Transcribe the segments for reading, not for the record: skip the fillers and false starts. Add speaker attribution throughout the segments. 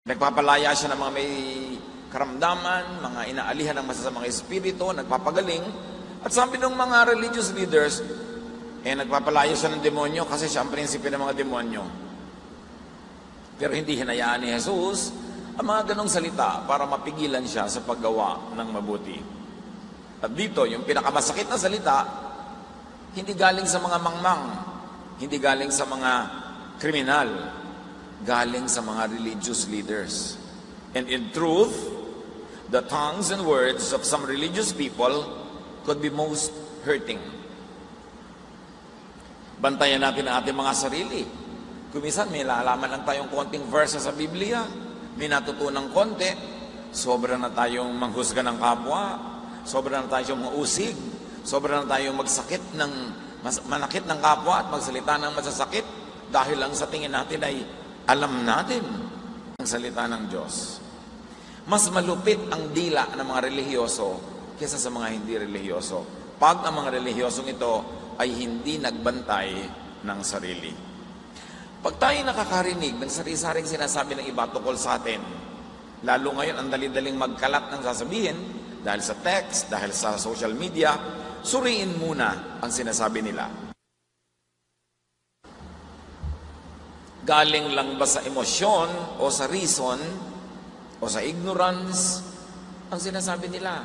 Speaker 1: Nagpapalaya siya ng mga may karamdaman, mga inaalihan ng masasamang espiritu, nagpapagaling. At sabi ng mga religious leaders, nagpapalaya siya ng demonyo kasi siya ang prinsipe ng mga demonyo. Pero hindi hinayaan ni Jesus ang mga ganong salita para mapigilan siya sa paggawa ng mabuti. At dito, yung pinakamasakit na salita, hindi galing sa mga mangmang, hindi galing sa mga kriminal, galing sa mga religious leaders. And in truth, the tongues and words of some religious people could be most hurting. Bantayan natin ang ating mga sarili. Kung minsan may lalaman lang tayong konting verse sa Biblia, may natutunang konti, sobra na tayong manghusga ng kapwa, sobra na tayong mausig, sobra na tayong manakit ng kapwa at magsalita ng masasakit dahil lang sa tingin natin ay alam natin ang salita ng Diyos. Mas malupit ang dila ng mga relihiyoso kaysa sa mga hindi relihiyoso. Pag ang mga relihiyosong ito ay hindi nagbantay ng sarili. Pag tayo nakakarinig ng sari-saring sinasabi ng iba tungkol sa atin, lalo ngayon ang dali-daling magkalat ng sasabihin, dahil sa text, dahil sa social media, suriin muna ang sinasabi nila. Galing lang ba sa emosyon o sa reason o sa ignorance ang sinasabi nila?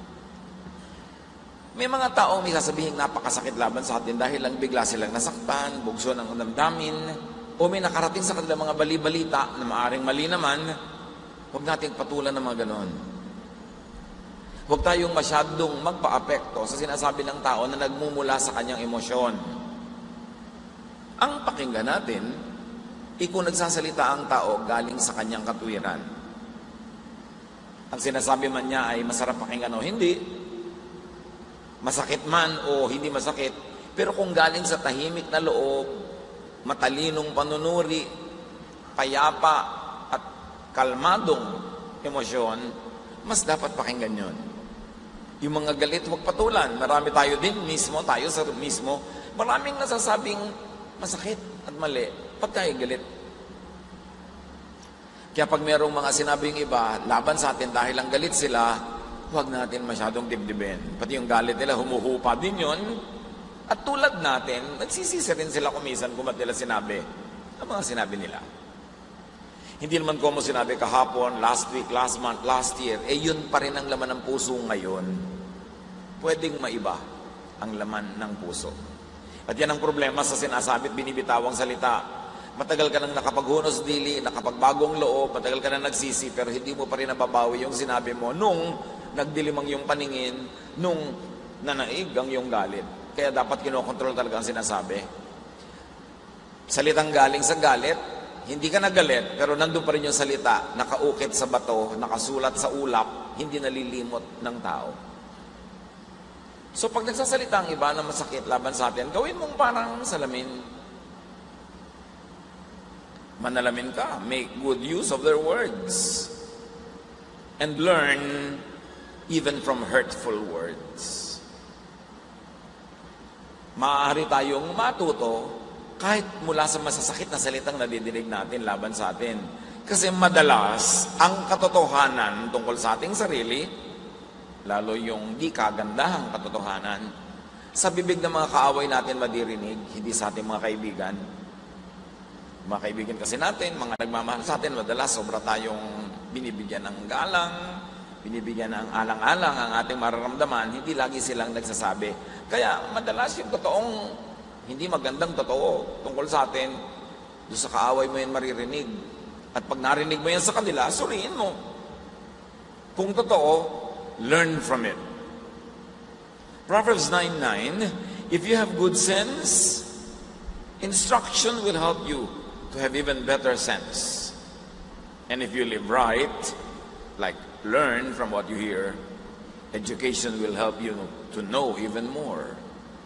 Speaker 1: May mga taong may sasabihin napakasakit laban sa atin dahil lang bigla silang nasaktan, bugso ng damdamin, o may nakarating sa kanilang mga bali-balita na maaring mali naman. Huwag nating patulan ng mga ganon. Huwag tayong masyadong magpa-apekto sa sinasabi ng tao na nagmumula sa kanyang emosyon. Ang pakinggan natin, kung nagsasalita ang tao galing sa kanyang katwiran. Ang sinasabi man niya ay masarap pakinggan o hindi, masakit man o hindi masakit, pero kung galing sa tahimik na loob, matalinong panunuri, payapa at kalmadong emosyon, mas dapat pakinggan yon. Yung mga galit, huwag patulan. Marami tayo din mismo, tayo sa mismo, maraming nasasabing masakit at mali pag tayo galit. Kaya pag mayroong mga sinabing iba laban sa atin dahil ang galit sila, huwag natin masyadong dibdibin. Pati yung galit nila, humuhupa din yun. At tulad natin, nagsisisi rin sila kumisan kung ba't nila sinabi ang mga sinabi nila. Hindi naman ko mo sinabi kahapon, last week, last month, last year, yun pa rin ang laman ng puso ngayon. Pwedeng maiba ang laman ng puso. At yan ang problema sa sinasabi at binibitawang salita. Matagal ka nang nakapaghunos dili, nakapagbagong loob, matagal ka nang nagsisi, pero hindi mo pa rin nababawi yung sinabi mo nung nagdilimang yung paningin, nung nanaig ang yung galit. Kaya dapat kinokontrol talaga ang sinasabi. Salitang galing sa galit, hindi ka nagalit, pero nandun pa rin yung salita, nakaukit sa bato, nakasulat sa ulap, hindi nalilimot ng tao. So pag nagsasalita ang iba na masakit laban sa atin, gawin mong parang salamin. Manalamin ka, make good use of their words, and learn even from hurtful words. Maaari tayong matuto kahit mula sa masasakit na salitang nadidinig natin laban sa atin. Kasi madalas, ang katotohanan tungkol sa ating sarili, lalo yung di kagandahang katotohanan, sa bibig ng mga kaaway natin madirinig, hindi sa ating mga kaibigan. Mga kaibigan kasi natin, mga nagmamahal sa atin, madalas sobra tayong binibigyan ng galang, binibigyan ng alang-alang ang ating mararamdaman, hindi lagi silang nagsasabi. Kaya madalas yung totoong, hindi magandang totoo tungkol sa atin, doon sa kaaway mo yan maririnig. At pag narinig mo yan sa kanila, suriin mo. Kung totoo, learn from it. Proverbs 9:9, if you have good sense, instruction will help you to have even better sense. And if you live right, like learn from what you hear, education will help you to know even more.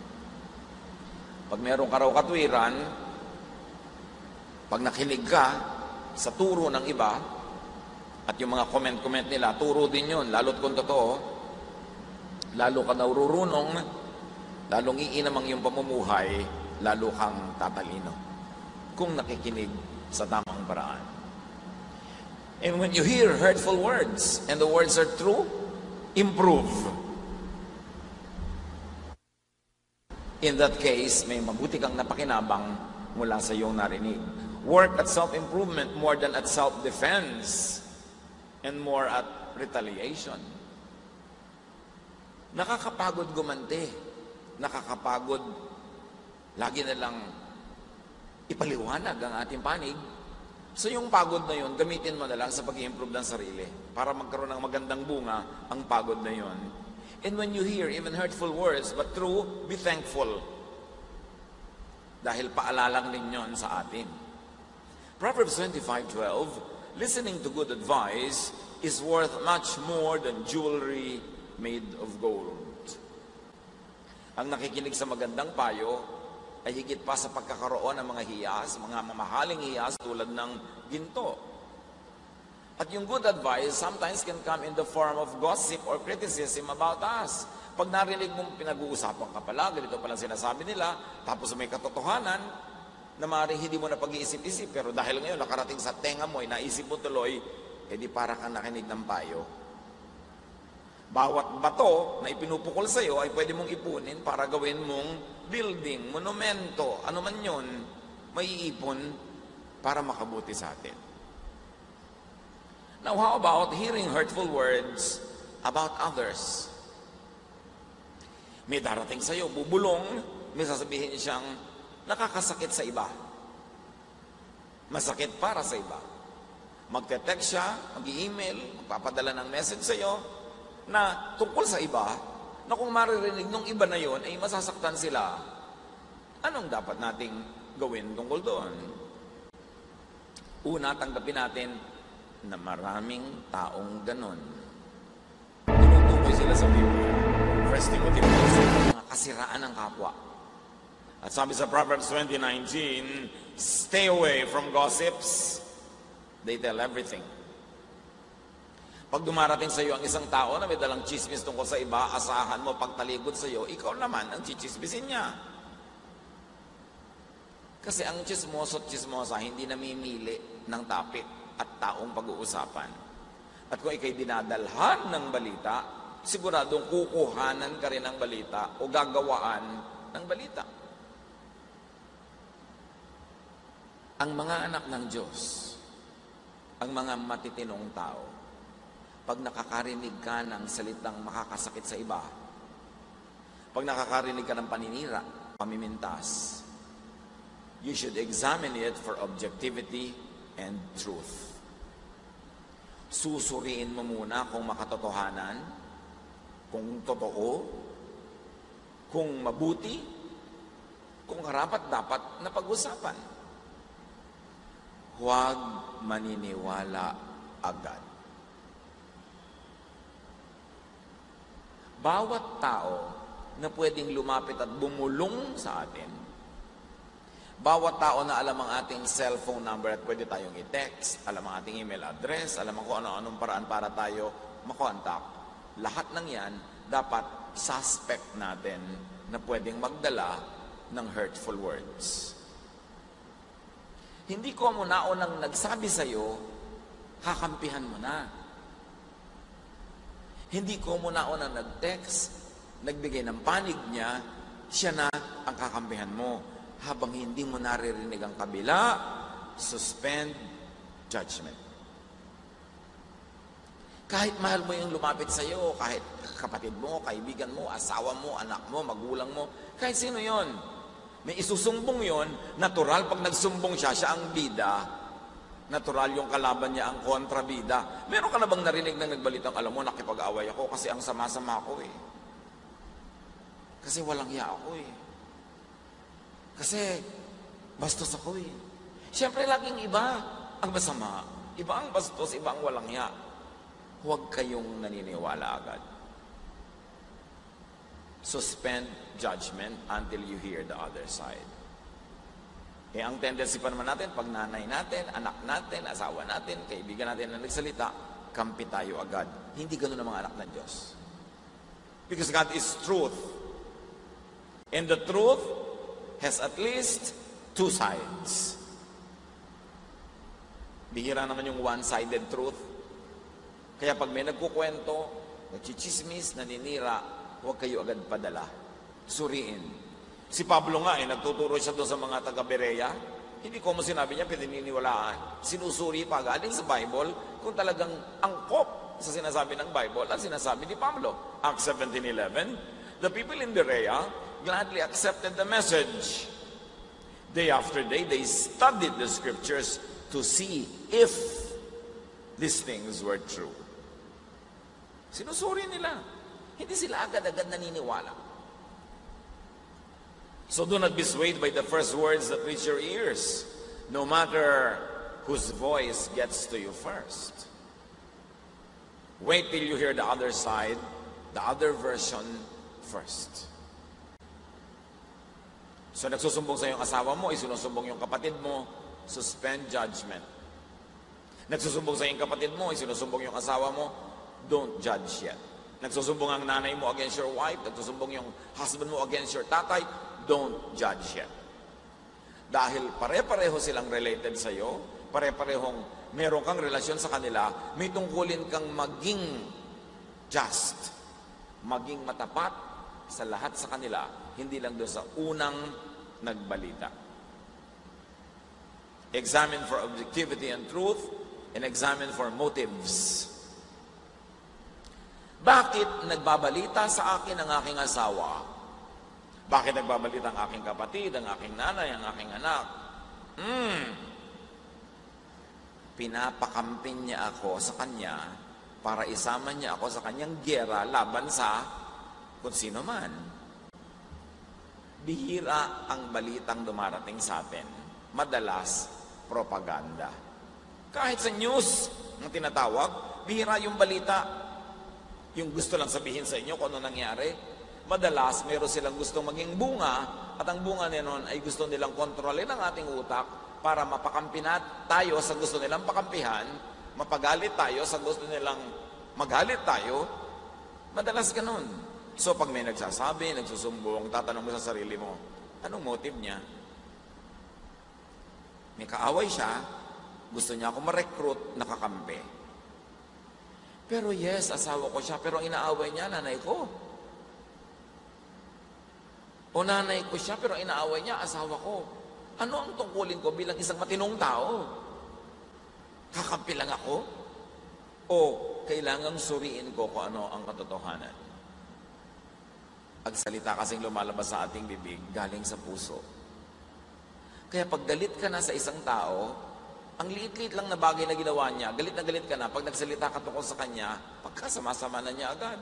Speaker 1: Pag meron ka raw katwiran, pag nakinig ka sa turo ng iba, at yung mga comment nila, turo din yun, lalo't kung totoo, lalo ka narurunong, lalong iinamang yung pamumuhay, lalo kang tatalino kung nakikinig sa tamang paraan. And when you hear hurtful words, and the words are true, improve. In that case, may mabuti kang napakinabang mula sa iyong narinig. Work at self-improvement more than at self-defense and more at retaliation. Nakakapagod gumante. Nakakapagod lagi na lang ipaliwanag ang ating panig. So yung pagod na yun, gamitin mo na lang sa pag-i-improve ng sarili para magkaroon ng magandang bunga ang pagod na yun. And when you hear even hurtful words, but true, be thankful. Dahil paalalang din yun sa atin. Proverbs 25:12, listening to good advice is worth much more than jewelry made of gold. Ang nakikinig sa magandang payo ay higit pa sa pagkakaroon ng mga hiyas, mga mamahaling hiyas tulad ng ginto. At yung good advice sometimes can come in the form of gossip or criticism about us. Pag narinig mong pinag-uusapan ka pala, ganito palang sinasabi nila, tapos may katotohanan na maaaring hindi mo na pag-iisip-isip, pero dahil ngayon nakarating sa tenga mo, naisip mo tuloy, edi para kang nakinig ng payo. Bawat bato na ipinupukol sa iyo ay pwede mong ipunin para gawin mong building, monumento, ano man yun, may iipon para makabuti sa atin. Now, how about hearing hurtful words about others? May darating sa iyo, bubulong, may sasabihin siyang nakakasakit sa iba. Masakit para sa iba. Magte-text siya, mag-i-email, magpapadala ng message sa iyo na tungkol sa iba, na kung maririnig ng iba na yon ay masasaktan sila. Anong dapat nating gawin tungkol doon? Una, tanggapin natin na maraming taong ganon. Tinutukoy sila sa Biblia. 1 Timothy 4, mga kasiraan ng kapwa. At sabi sa Proverbs 20:19, stay away from gossips. They tell everything. Pag dumarating sa iyo ang isang tao na may dalang chismis tungkol sa iba, asahan mo pagtalikod sa iyo, ikaw naman ang chichismisin niya. Kasi ang chismoso at chismosa hindi namimili ng topic at taong pag-uusapan. At kung ikay dinadalhan ng balita, siguradong kukuhanan ka rin ng balita o gagawaan ng balita. Ang mga anak ng Diyos, ang mga matitinong tao, pag nakakarinig ka ng salitang makakasakit sa iba, pag nakakarinig ka ng paninira, pamimintas, you should examine it for objectivity and truth. Susuriin mo muna kung makatotohanan, kung totoo, kung mabuti, kung karapat-dapat na pag-usapan. Huwag maniniwala agad. Bawat tao na pwedeng lumapit at bumulong sa atin, bawat tao na alam ang ating cellphone number at pwede tayong i-text, alam ang ating email address, alam ang kung ano-anong paraan para tayo makontak. Lahat ng yan, dapat suspect natin na pwedeng magdala ng hurtful words. Hindi ko muna unang nagsabi sa'yo, kakampihan mo na. Hindi ko muna unang nag-text, nagbigay ng panig niya, siya na ang kakampihan mo. Habang hindi mo naririnig ang kabila, suspend judgment. Kahit mahal mo yung lumapit sa iyo, kahit kapatid mo, kaibigan mo, asawa mo, anak mo, magulang mo, kahit sino yon, may isusumbong yon, natural pag nagsumbong siya, siya ang bida, natural yung kalaban niya ang kontrabida. Meron ka na bang narinig na nagbalitang, alam mo, nakipag-away ako kasi ang sama-sama ako eh. Kasi walang hiya ako eh. Kasi bastos ako eh. Siyempre, laging iba ang masama. Iba ang bastos, iba ang walang hiya. Huwag kayong naniniwala agad. Suspend judgment until you hear the other side. Eh, ang tendency pa naman natin, pag nanay natin, anak natin, asawa natin, kaibigan natin na nagsalita, kampi tayo agad. Hindi ganun ang mga anak ng Diyos. Because God is truth. And the truth has at least two sides. Bihira naman yung one-sided truth. Kaya pag may nagkukwento, nagchichismis, naninira, huwag kayo agad padala. Suriin. Si Pablo nga, nagtuturo siya doon sa mga taga-Berea. Hindi ko mo sinabi niya, pininiwalaan. Sinusuri pa galing sa Bible kung talagang angkop sa sinasabi ng Bible at sinasabi ni Pablo. Acts 17:11, the people in Berea gladly accepted the message. Day after day, they studied the scriptures to see if these things were true. Sinusuri nila. Hindi sila agad-agad naniniwala. So do not be swayed by the first words that reach your ears, no matter whose voice gets to you first. Wait till you hear the other side, the other version first. So nagsusumbong sa iyong asawa mo, isinusumbong yung kapatid mo, suspend judgment. Nagsusumbong sa iyong kapatid mo, isinusumbong yung asawa mo, don't judge yet. Nagsusumbong ang nanay mo against your wife, nagsusumbong yung husband mo against your tatay, don't judge yet. Dahil pare-pareho silang related sa iyo, pare-parehong meron kang relasyon sa kanila, may tungkulin kang maging just, maging matapat sa lahat sa kanila, hindi lang doon sa unang nagbalita. Examine for objectivity and truth, and examine for motives. Bakit nagbabalita sa akin ang aking asawa? Bakit nagbabalita ang aking kapatid, ang aking nanay, ang aking anak? Pinapakampin niya ako sa kanya para isama niya ako sa kanyang giyera laban sa kung sino man. Bihira ang balitang dumarating sa atin. Madalas, propaganda. Kahit sa news ng tinatawag, bihira yung balita. Yung gusto lang sabihin sa inyo kung ano nangyari. Madalas, meron silang gustong maging bunga at ang bunga niyon ay gusto nilang kontrolin ang ating utak para mapakampi tayo sa gusto nilang pakampihan, mapagalit tayo sa gusto nilang magalit tayo. Madalas ganun. So pag may nagsasabi, nagsusumbong, tatanong mo sa sarili mo, anong motive niya? May kaaway siya, gusto niya ako ma-recruit, nakakampi. Pero yes, asawa ko siya, pero ang inaaway niya, nanay ko. O nanay ko siya, pero inaaway niya, asawa ko. Ano ang tungkulin ko bilang isang matinong tao? Kakampi lang ako? O kailangang suriin ko kung ano ang katotohanan? Ang salita kasing lumalabas sa ating bibig, galing sa puso. Kaya pag galit ka na sa isang tao, ang liit-liit lang na bagay na ginawa niya, galit na galit ka na, pag nagsalita ka tungkol sa kanya, pagkasama-sama na niya agad.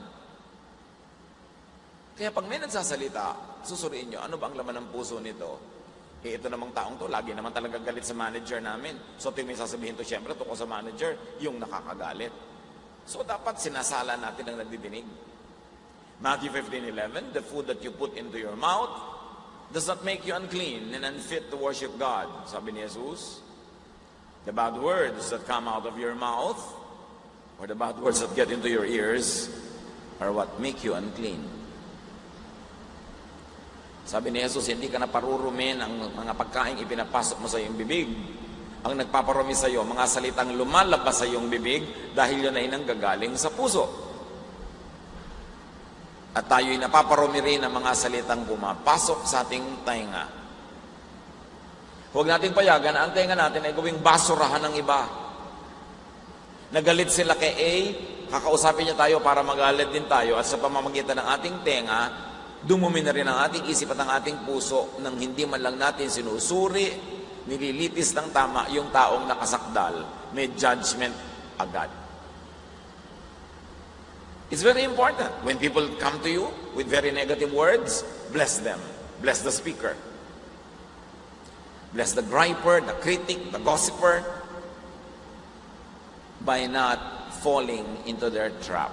Speaker 1: Kaya pag may nagsasalita, susuriin nyo, ano ba ang laman ng puso nito? Ito namang taong to, lagi naman talaga galit sa manager namin. So ito yung may sasabihin to, syempre, tungkol sa manager, yung nakakagalit. So dapat sinasala natin ang nagdidinig. Matthew 15:11, the food that you put into your mouth does not make you unclean and unfit to worship God. Sabi ni Jesus, the bad words that come out of your mouth or the bad words that get into your ears are what make you unclean. Sabi ni Jesus, hindi ka na parurumin ang mga pagkain ipinapasok mo sa iyong bibig. Ang nagpaparumi sa iyo, mga salitang lumalabas sa iyong bibig dahil yun ay nanggagaling sa puso. At tayo'y napaparumi rin ng mga salitang pumapasok sa ating tainga. Huwag nating payagan na ang tainga natin ay gawing basurahan ng iba. Nagalit sila kay A, kakausapin niya tayo para magalit din tayo at sa pamamagitan ng ating tenga, dumumi na rin ang ating isip at ang ating puso nang hindi man lang natin sinusuri, nililitis ng tama yung taong nakasakdal. May judgment agad. It's very important. When people come to you with very negative words, bless them. Bless the speaker. Bless the griper, the critic, the gossiper, by not falling into their trap.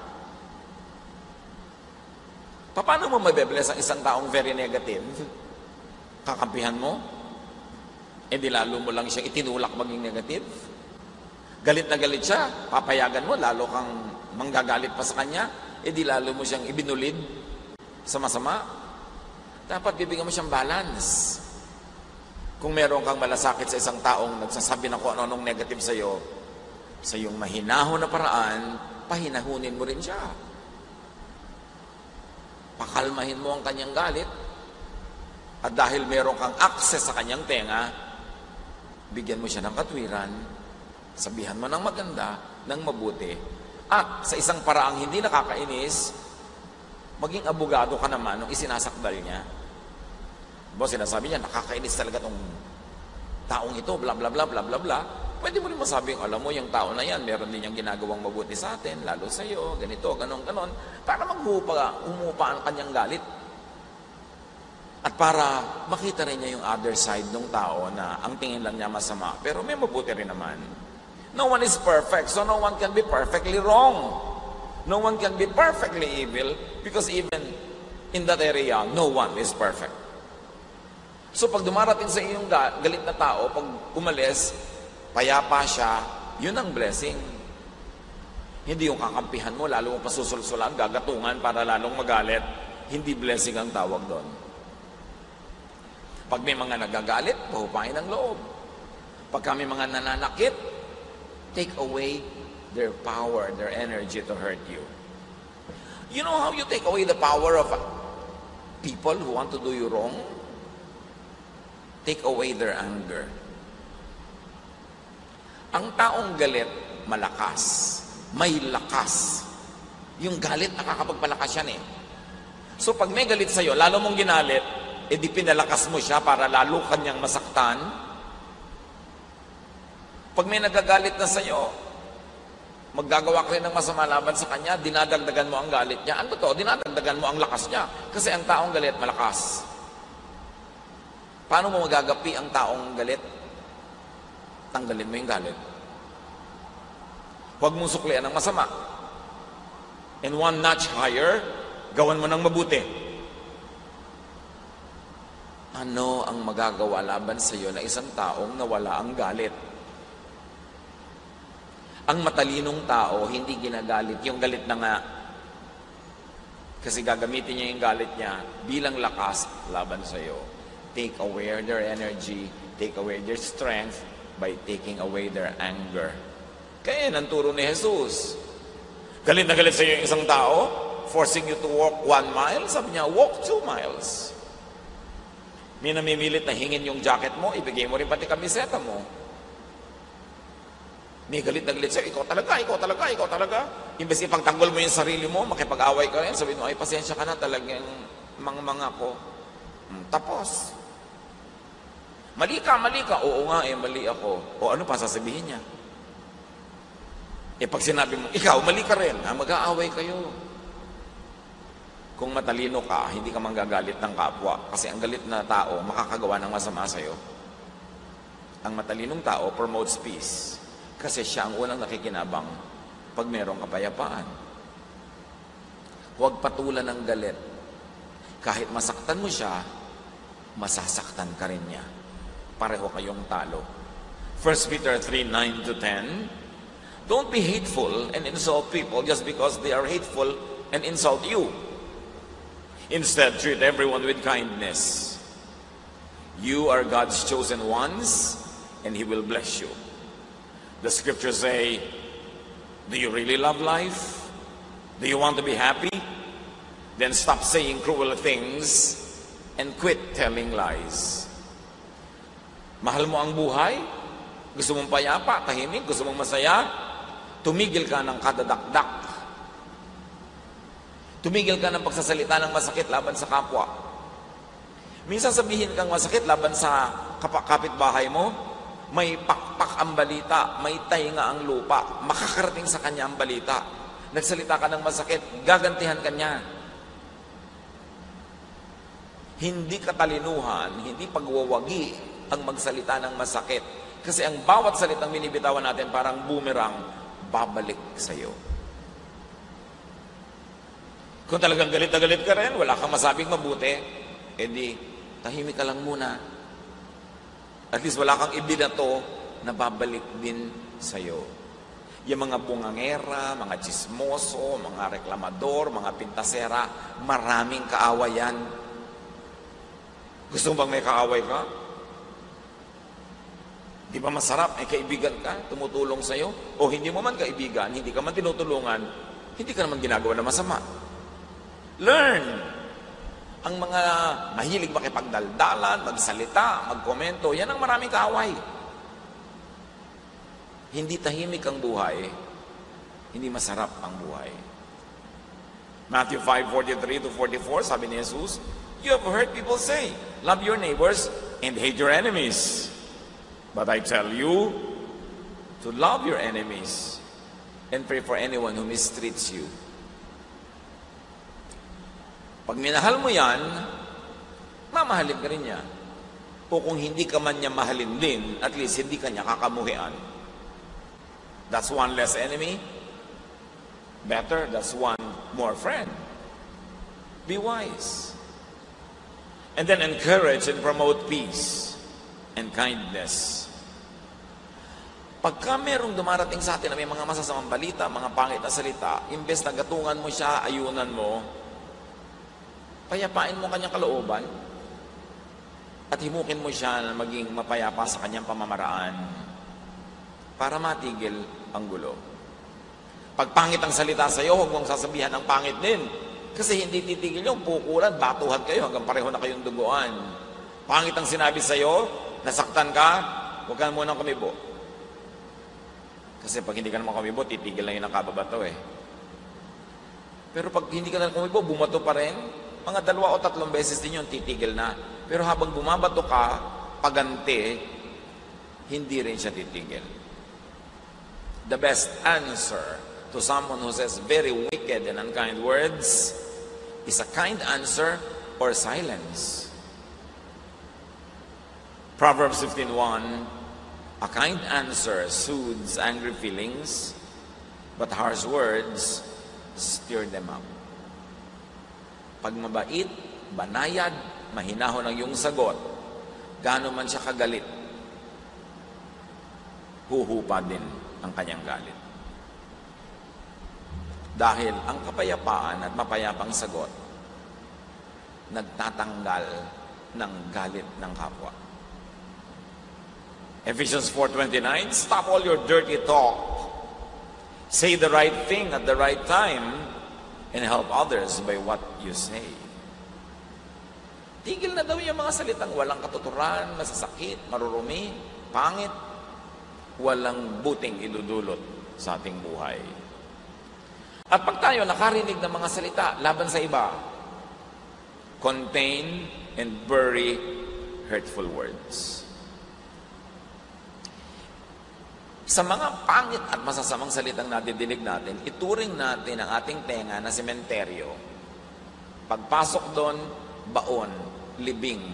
Speaker 1: Paano mo mabibless ang isang taong very negative? Kakampihan mo? E di lalo mo lang siyang itinulak maging negative? Galit na galit siya, papayagan mo, lalo kang manggagalit pa sa kanya, e di lalo mo siyang ibinulid sa masama. Dapat bibigyan mo siyang balance. Kung meron kang malasakit sa isang taong nagsasabi na kung ano-anong negative sa'yo, sa iyong mahinahon na paraan, pahinahunin mo rin siya. Pakalmahin mo ang kanyang galit. At dahil meron kang access sa kanyang tenga, bigyan mo siya ng katwiran, sabihan mo ng maganda, ng mabuti. At sa isang paraang hindi nakakainis, maging abogado ka naman nung isinasakdal niya. Bo, sinasabi niya, nakakainis talaga tong taong ito, bla bla bla bla bla bla. Pwede mo rin masabing, alam mo, yung tao na yan, meron din niyang ginagawang mabuti sa atin, lalo sa iyo, ganito, ganon, para umupa ang kanyang galit. At para makita rin niya yung other side ng tao na ang tingin lang niya masama, pero may mabuti rin naman. No one is perfect, so no one can be perfectly wrong. No one can be perfectly evil, because even in that area, no one is perfect. So pag dumarating sa iyong galit na tao, pag umalis, payapa siya, yun ang blessing. Hindi yung kakampihan mo, lalo mo pasusulsulan, gagatungan para lalong magalit. Hindi blessing ang tawag doon. Pag may mga nagagalit, pahupain ang loob. Pag kami mga nananakit, take away their power, their energy to hurt you. You know how you take away the power of people who want to do you wrong? Take away their anger. Ang taong galit, malakas. May lakas. Yung galit, nakakapagpalakas yan eh. So pag may galit sa'yo, lalo mong ginalit, edi pinalakas mo siya para lalo kanyang masaktan. Pag may nagagalit na sa'yo, maggagawa ka rin ng masama laban sa kanya, dinadagdagan mo ang galit niya. Ano to? Dinadagdagan mo ang lakas niya. Kasi ang taong galit, malakas. Paano mo magagapi ang taong galit? Tanggalin mo yung galit. Huwag mong suklian ng masama. And one notch higher, gawan mo ng mabuti. Ano ang magagawa laban sa iyo na isang taong nawala ang galit? Ang matalinong tao, hindi ginagalit. Yung galit na nga, kasi gagamitin niya yung galit niya bilang lakas laban sa iyo. Take away their energy, take away their strength by taking away their anger. Kaya yan ang turo ni Jesus. Galit na galit sa iyo yung isang tao, forcing you to walk 1 mile, sabi niya, walk 2 miles. May namimilit na hingin yung jacket mo, ibigay mo rin pati kamiseta mo. May galit na galit sa'yo, ikaw talaga, ikaw talaga, ikaw talaga. Imbes ipagtanggol mo yung sarili mo, makipag-away ka rin, sabihin mo, ay pasensya ka na talagang mga ko. Tapos. Mali ka. Oo nga mali ako. O ano pa sasabihin niya? Pag sinabi mo, ikaw, mali ka rin, mag-aaway kayo. Kung matalino ka, hindi ka manggagalit ng kapwa. Kasi ang galit na tao, makakagawa ng masama sa'yo. Ang matalinong tao promotes peace. Kasi siya ang unang nakikinabang pag mayroong kapayapaan. Huwag patulan ng galit. Kahit masaktan mo siya, masasaktan ka rin niya. Pareho kayong talo. 1 Peter 3:9-10. Don't be hateful and insult people just because they are hateful and insult you. Instead, treat everyone with kindness. You are God's chosen ones, and He will bless you. The scriptures say, do you really love life? Do you want to be happy? Then stop saying cruel things and quit telling lies. Mahal mo ang buhay? Gusto mong payapa, tahimik, gusto mong masaya? Tumigil ka ng kadadakdak. Tumigil ka ng pagsasalita ng masakit laban sa kapwa. Minsan sabihin kang masakit laban sa kapitbahay mo, may pakpak ang balita, may tainga ang lupa, makakarating sa kanya ang balita. Nagsalita ka ng masakit, gagantihan ka niya. Hindi katalinuhan, hindi pagwawagi ang magsalita ng masakit. Kasi ang bawat salitang binibitawan natin parang boomerang, babalik sa iyo. Kung talagang galit na galit ka rin, wala kang masabing mabuti, edi tahimik ka lang muna. At least wala kang ibinato na babalik din sa iyo. Yung mga bungangera, mga chismoso, mga reklamador, mga pintasera, maraming kaaway yan. Gusto mo bang may kaaway ka? Di ba masarap? Kaibigan ka, tumutulong sa'yo. O hindi mo man kaibigan, hindi ka man tinutulungan, hindi ka naman ginagawa na masama. Learn! Ang mga mahilig makipagdaldalan, magsalita, magkomento, yan ang maraming kaaway. Hindi tahimik ang buhay, hindi masarap ang buhay. Matthew 5:43 to 44, sabi ni Jesus, you have heard people say, love your neighbors and hate your enemies. But I tell you to love your enemies and pray for anyone who mistreats you. Pag minahal mo yan, mamahalin ka rin niya. O kung hindi ka man niya mahalin din, at least hindi ka niya kakamuhian. That's one less enemy. Better, that's one more friend. Be wise. And then encourage and promote peace and kindness. Pagka merong dumarating sa atin na may mga masasamang balita, mga pangit na salita, imbes na gatungan mo siya, ayunan mo, payapain mo kanyang kalooban at himukin mo siya na maging mapayapa sa kanyang pamamaraan para matigil ang gulo. Pag pangit ang salita sa iyo, huwag mong sasabihan ng pangit din. Kasi hindi titigil yung pukulan, batuhan kayo hanggang pareho na kayong duguan. Pangit ang sinabi sa iyo, nasaktan ka, huwag ka munang kumibo. Kasi pag hindi ka naman kumibo, titigil lang yung nakababato eh. Pero pag hindi ka na kumibo, bumato pa rin, mga 2 o 3 beses din yun, titigil na. Pero habang bumabato ka, pagante, hindi rin siya titigil. The best answer to someone who says very wicked and unkind words is a kind answer or silence. Proverbs 15:1, a kind answer soothes angry feelings, but harsh words stir them up. Pag mabait, banayad, mahinahon ang iyong sagot, gaano man siya kagalit, huhupa din ang kanyang galit. Dahil ang kapayapaan at mapayapang sagot, nagtatanggal ng galit ng kapwa. Ephesians 4:29, stop all your dirty talk. Say the right thing at the right time and help others by what you say. Tigil na daw yung mga salitang walang katuturan, masasakit, marurumi, pangit, walang buting idudulot sa ating buhay. At pag tayo nakarinig ng mga salita laban sa iba, contain and bury hurtful words. Sa mga pangit at masasamang salitang nadidinig natin, ituring natin ang ating tenga na sementeryo. Pagpasok doon, baon, libing.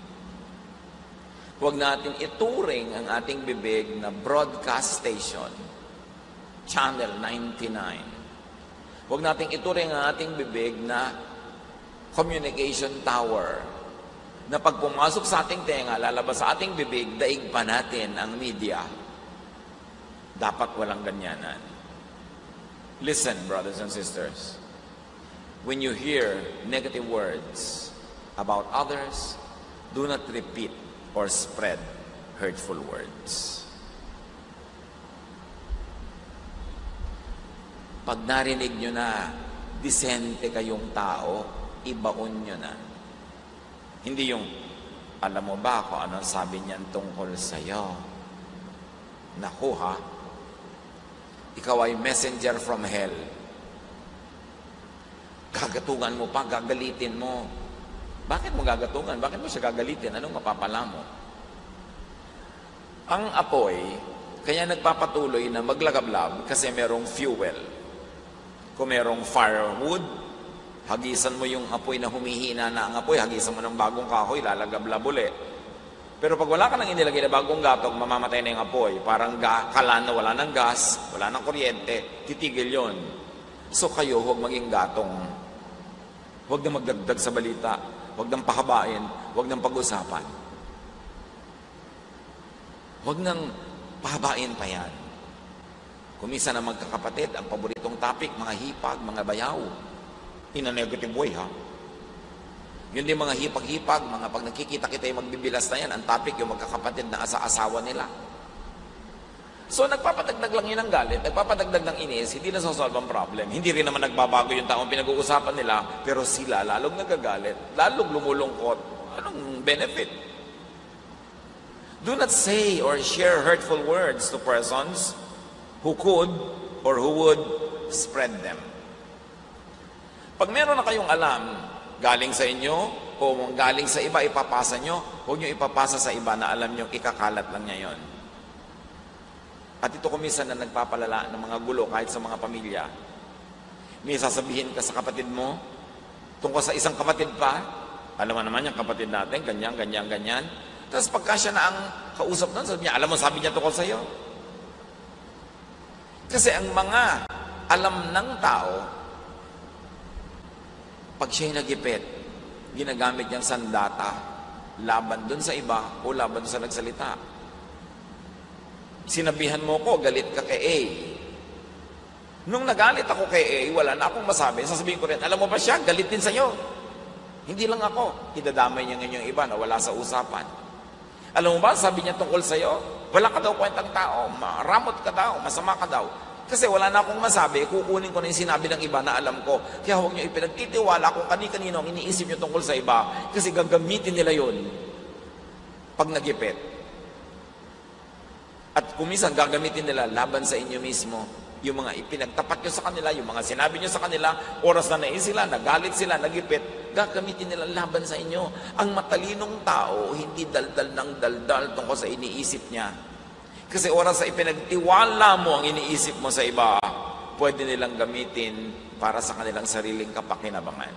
Speaker 1: Huwag natin ituring ang ating bibig na broadcast station, Channel 99. Huwag natin ituring ang ating bibig na communication tower, na pag pumasok sa ating tenga, lalabas sa ating bibig, daig pa natin ang media. Dapat walang ganyanan. Listen, brothers and sisters. When you hear negative words about others, do not repeat or spread hurtful words. Pag narinig nyo na disente kayong tao, ibaon nyo na. Hindi yung, alam mo ba kung anong sabi niyan tungkol sa'yo? Naku ha, ikaw ay messenger from hell. Gagatungan mo pa, gagalitin mo. Bakit mo gagatungan? Bakit mo siya gagalitin? Anong mapapala mo? Ang apoy, kaya nagpapatuloy na maglagablab kasi merong fuel. Kung merong firewood, hagisan mo yung apoy na humihina na ang apoy, hagisan mo ng bagong kahoy, lalagablab ulit. Pero pag wala ka nang inilagay na bagong gatong, mamamatay na yung apoy. Parang kalan na wala ng gas, wala ng kuryente, titigil yon. So kayo, huwag maging gatong. Huwag na magdagdag sa balita. Huwag nang pahabain. Huwag nang pag-usapan. Huwag nang pahabain pa yan. Kumisa na magkakapatid, ang paboritong topic, mga hipag, mga bayaw. In a negative way, ha? Yun din mga hipag-hipag, mga pag nakikita kita yung magbibilas na yan, ang topic yung magkakapatid na asa-asawa nila. So, nagpapadagdag lang yun ng galit, nagpapadagdag ng inis, hindi na solve ang problem. Hindi rin naman nagbabago yung taong pinag-uusapan nila, pero sila lalong nagagalit, lalong lumulungkot. Anong benefit? Do not say or share hurtful words to persons who could or who would spread them. Pag meron na kayong alam, galing sa inyo o galing sa iba, ipapasa nyo, huwag nyo ipapasa sa iba na alam nyo, ikakalat lang niya yon. At ito kumisan na nagpapalala ng mga gulo kahit sa mga pamilya. May sasabihin ka sa kapatid mo, tungkol sa isang kapatid pa, alam mo naman yung kapatid natin, ganyan, ganyan, ganyan. Tapos pagka siya na ang kausap nun, sabi niya, alam mo, sabi niya tungkol sa'yo. Kasi ang mga alam ng tao, pag siya'y nagipit, ginagamit niyang sandata, laban dun sa iba o laban sa nagsalita. Sinabihan mo ko, galit ka kay A. Nung nagalit ako kay A, wala na akong masabi. Sasabihin ko rin, alam mo ba siya, galit din sa'yo. Hindi lang ako. Idadamay niya ngayon yung iba na wala sa usapan. Alam mo ba, sabi niya tungkol sa'yo, wala ka daw kwentang tao, maramot ka daw, masama ka daw. Kasi wala na akong masabi, kukunin ko na yung sinabi ng iba na alam ko. Kaya huwag niyo ipinagtitiwala kung kani-kanino ang iniisip niyo tungkol sa iba. Kasi gagamitin nila yun pag nagipit. At kumisan gagamitin nila laban sa inyo mismo. Yung mga ipinagtapat nyo sa kanila, yung mga sinabi nyo sa kanila, oras na nais sila, nagalit sila, nagipit, gagamitin nila laban sa inyo. Ang matalinong tao, hindi daldal ng daldal tungkol sa iniisip niya. Kasi oras sa ipinagtiwala mo ang iniisip mo sa iba, pwede nilang gamitin para sa kanilang sariling kapakinabangan.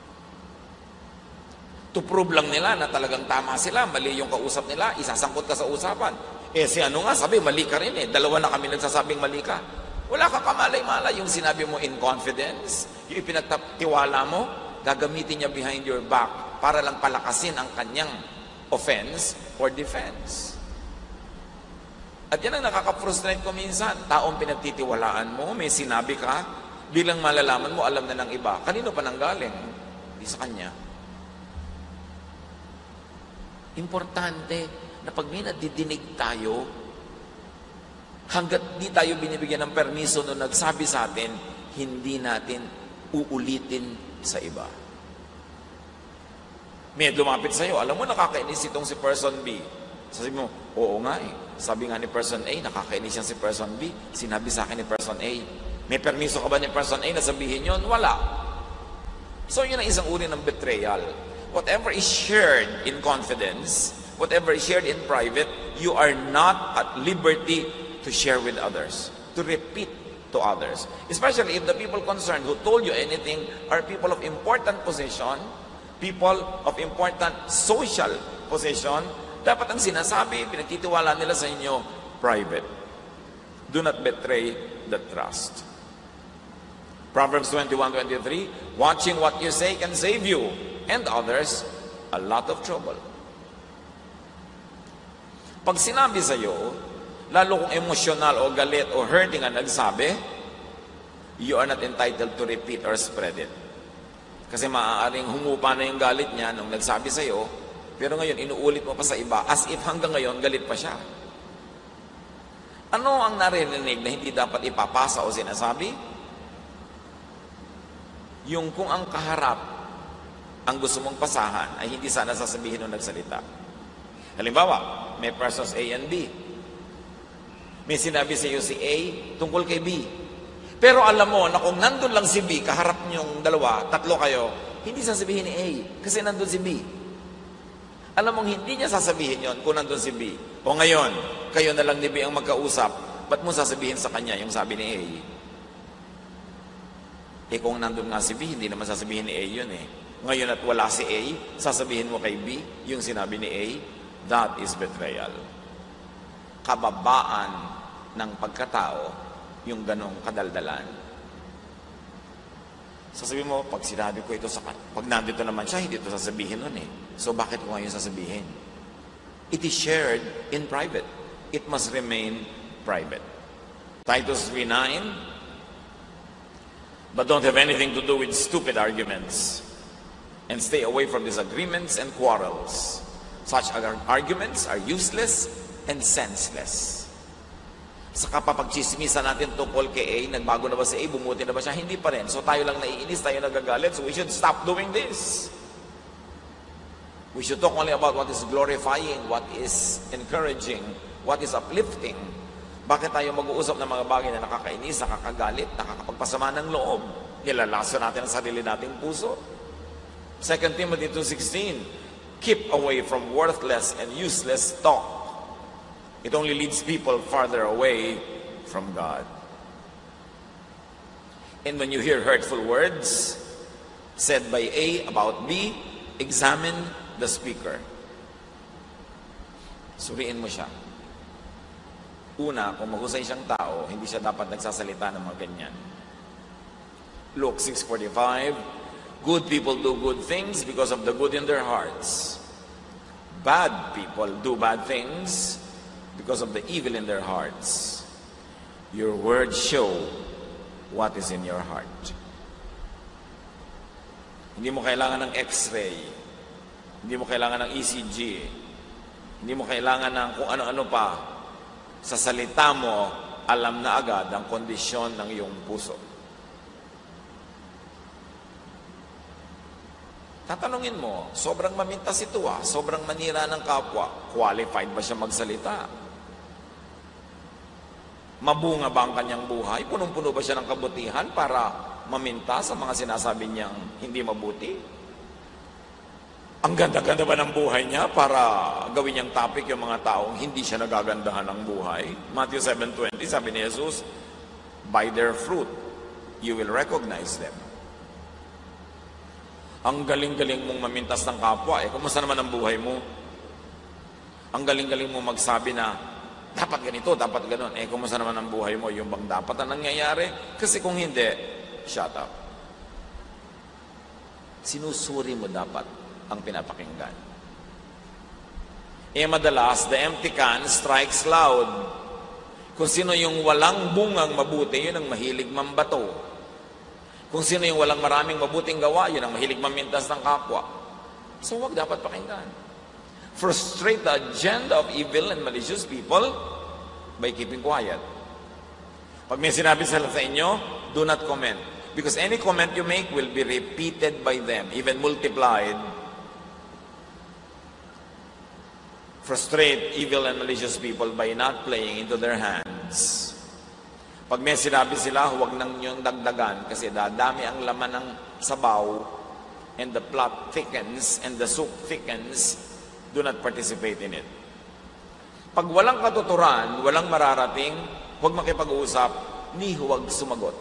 Speaker 1: To prove lang nila na talagang tama sila, mali yung kausap nila, isasangkot ka sa usapan. Si ano nga, sabi, mali ka rin eh. Dalawa na kami nagsasabing mali ka. Wala ka kamalay-malay yung sinabi mo in confidence. Yung ipinagtiwala mo, gagamitin niya behind your back para lang palakasin ang kanyang offense or defense. At yan ang nakaka-frustrate ko minsan. Taong pinagtitiwalaan mo, may sinabi ka, bilang malalaman mo, alam na ng iba. Kanino pa nanggaling? Di sa kanya. Importante na pag may nadidinig tayo, hanggat di tayo binibigyan ng permiso nung nagsabi sa atin, hindi natin uulitin sa iba. May lumapit sa'yo, alam mo nakakainis itong si person B. Sabi mo, oo nga eh. Sabi nga ni person A, nakakainis yan si person B. Sinabi sa akin ni person A. May permiso ka ba ni person A na sabihin yun? Wala. So yun ang isang uri ng betrayal. Whatever is shared in confidence, whatever is shared in private, you are not at liberty to share with others, to repeat to others. Especially if the people concerned who told you anything are people of important position, people of important social position, dapat ang sinasabi, pinagtitiwala nila sa inyo, private. Do not betray the trust. Proverbs 21:23, watching what you say can save you and others a lot of trouble. Pag sinabi sa'yo, lalo kung emosyonal o galit o hurting ang nagsabi, you are not entitled to repeat or spread it. Kasi maaaring humupa na yung galit niya nung nagsabi sa'yo, pero ngayon inuulit mo pa sa iba as if hanggang ngayon galit pa siya. Ano ang narinig na hindi dapat ipapasa o sinasabi? Yung kung ang kaharap ang gusto mong pasahan ay hindi sana sasabihin nung nagsalita. Halimbawa, may persons A and B. May sinabi sa iyo si A tungkol kay B. Pero alam mo na kung nandun lang si B, kaharap niyong dalawa, tatlo kayo, hindi sasabihin ni A kasi nandun si B. Alam mong hindi niya sasabihin yon kung nandun si B. O ngayon, kayo na lang ni B ang magkausap, ba't mo sasabihin sa kanya yung sabi ni A? Kung nandun nga si B, hindi naman sasabihin ni A yun eh. Ngayon at wala si A, sasabihin mo kay B yung sinabi ni A, that is betrayal. Kababaan ng pagkatao yung ganong kadaldalan. Sasabihin mo, pag sinabi ko ito sa kanya, pag nandito naman siya, hindi ito sasabihin nun eh. So bakit ko ngayon sasabihin? It is shared in private. It must remain private. Titus 3:9, but don't have anything to do with stupid arguments, and stay away from disagreements and quarrels. Such arguments are useless and senseless. Sa kapapagchismisan natin tungkol kay A, nagbago na ba si A, bumuti na ba siya? Hindi pa rin. So tayo lang naiinis, tayo nagagalit. So we should stop doing this. We should talk only about what is glorifying, what is encouraging, what is uplifting. Bakit tayo mag-uusap ng mga bagay na nakakainis, nakakagalit, nakakapagpasama ng loob? Nilalaso natin ang sarili nating puso. 2 Timothy 2:16, keep away from worthless and useless talk. It only leads people farther away from God. And when you hear hurtful words said by A about B, examine the speaker. Suriin mo siya. Una, kung mahusay siyang tao, hindi siya dapat nagsasalita ng mga ganyan. Luke 6:45, good people do good things because of the good in their hearts. Bad people do bad things because of the evil in their hearts. Your words show what is in your heart. Hindi mo kailangan ng X-ray. Hindi mo kailangan ng ECG. Hindi mo kailangan ng kung ano-ano pa. Sa salita mo, alam na agad ang kondisyon ng iyong puso. Tatanungin mo, sobrang mamintas ito sobrang manira ng kapwa. Qualified ba siya magsalita? Mabunga ba ang kanyang buhay? Punong-puno ba siya ng kabutihan para maminta sa mga sinasabi niyang hindi mabuti? Ang ganda-ganda ba ng buhay niya para gawin niyang topic yung mga taong hindi siya nagagandahan ng buhay? Matthew 7:20, sabi ni Jesus, by their fruit, you will recognize them. Ang galing-galing mong mamintas ng kapwa, kumusta naman ang buhay mo? Ang galing-galing mong magsabi na, dapat ganito, dapat ganon. Kumusta naman ang buhay mo? Yung bang dapat na nangyayari? Kasi kung hindi, shut up. Sinusuri mo dapat ang pinapakinggan. Madalas, the empty can strikes loud. Kung sino yung walang bungang mabuti, yun ang mahilig mambato. Kung sino yung walang maraming mabuting gawa, yun ang mahilig mamintas ng kapwa. So wag dapat pakinggan. Frustrate the agenda of evil and malicious people by keeping quiet. Pag may sinabi sila sa inyo, do not comment. Because any comment you make will be repeated by them, even multiplied. Frustrate evil and malicious people by not playing into their hands. Pag may sinabi sila, huwag nang niyong dagdagan kasi dadami ang laman ng sabaw and the plot thickens and the soup thickens. Do not participate in it. Pag walang katuturan, walang mararating, huwag makipag-uusap, ni huwag sumagot.